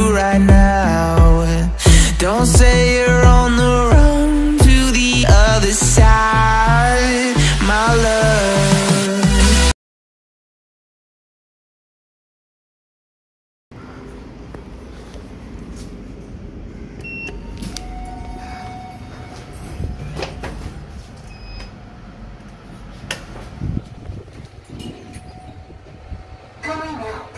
you right now. Don't say you're on the run to the other side, my love. Going up.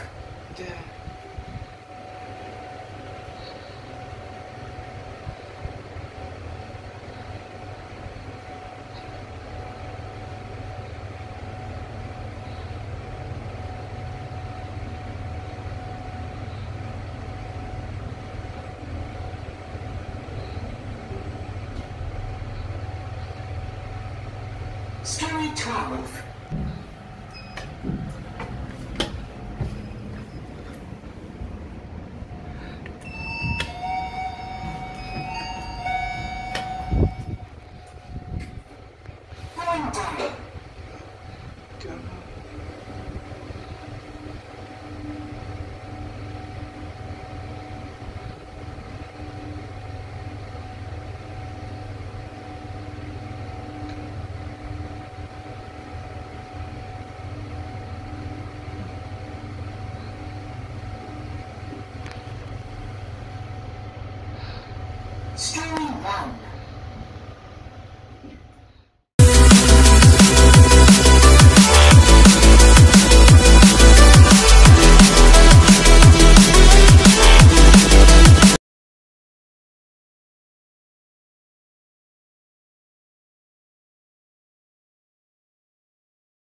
Story 12. Going down. Story 1.